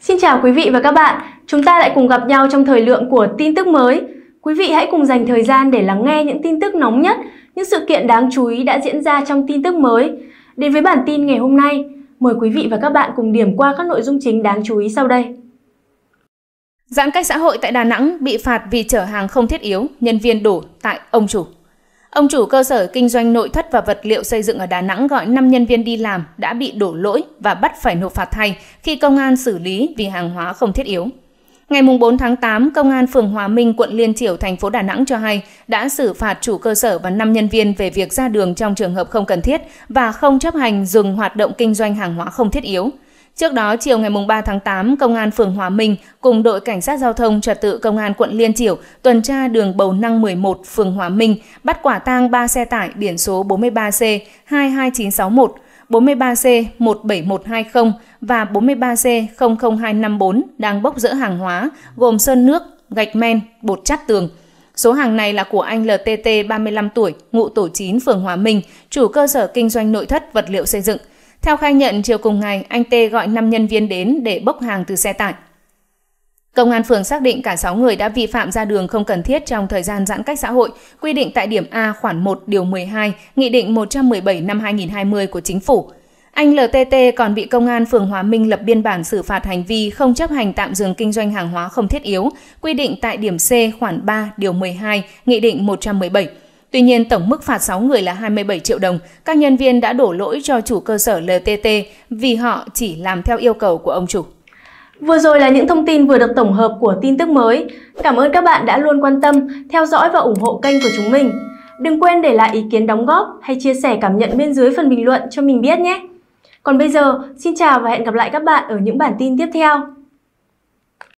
Xin chào quý vị và các bạn, chúng ta lại cùng gặp nhau trong thời lượng của tin tức mới. Quý vị hãy cùng dành thời gian để lắng nghe những tin tức nóng nhất, những sự kiện đáng chú ý đã diễn ra trong tin tức mới. Đến với bản tin ngày hôm nay, mời quý vị và các bạn cùng điểm qua các nội dung chính đáng chú ý sau đây. Giãn cách xã hội tại Đà Nẵng bị phạt vì chở hàng không thiết yếu, nhân viên đổ tại ông chủ. Ông chủ cơ sở kinh doanh nội thất và vật liệu xây dựng ở Đà Nẵng gọi 5 nhân viên đi làm đã bị đổ lỗi và bắt phải nộp phạt thay khi công an xử lý vì hàng hóa không thiết yếu. Ngày 4 tháng 8, Công an phường Hòa Minh, quận Liên Chiểu, thành phố Đà Nẵng cho hay đã xử phạt chủ cơ sở và 5 nhân viên về việc ra đường trong trường hợp không cần thiết và không chấp hành dừng hoạt động kinh doanh hàng hóa không thiết yếu. Trước đó, chiều ngày 3 tháng 8, Công an phường Hòa Minh cùng đội Cảnh sát Giao thông Trật tự Công an quận Liên Chiểu tuần tra đường Bầu Năng 11, phường Hòa Minh, bắt quả tang 3 xe tải biển số 43C 22961, 43C 17120 và 43C 00254 đang bốc dỡ hàng hóa gồm sơn nước, gạch men, bột chát tường. Số hàng này là của anh LTT 35 tuổi, ngụ tổ 9 phường Hòa Minh, chủ cơ sở kinh doanh nội thất vật liệu xây dựng. Theo khai nhận, chiều cùng ngày, anh T gọi 5 nhân viên đến để bốc hàng từ xe tải. Công an phường xác định cả 6 người đã vi phạm ra đường không cần thiết trong thời gian giãn cách xã hội, quy định tại điểm A khoản 1 điều 12, Nghị định 117 năm 2020 của Chính phủ. Anh LTT còn bị Công an phường Hòa Minh lập biên bản xử phạt hành vi không chấp hành tạm dừng kinh doanh hàng hóa không thiết yếu, quy định tại điểm C khoản 3 điều 12, Nghị định 117. Tuy nhiên, tổng mức phạt 6 người là 27 triệu đồng. Các nhân viên đã đổ lỗi cho chủ cơ sở LTT vì họ chỉ làm theo yêu cầu của ông chủ. Vừa rồi là những thông tin vừa được tổng hợp của tin tức mới. Cảm ơn các bạn đã luôn quan tâm, theo dõi và ủng hộ kênh của chúng mình. Đừng quên để lại ý kiến đóng góp hay chia sẻ cảm nhận bên dưới phần bình luận cho mình biết nhé. Còn bây giờ, xin chào và hẹn gặp lại các bạn ở những bản tin tiếp theo.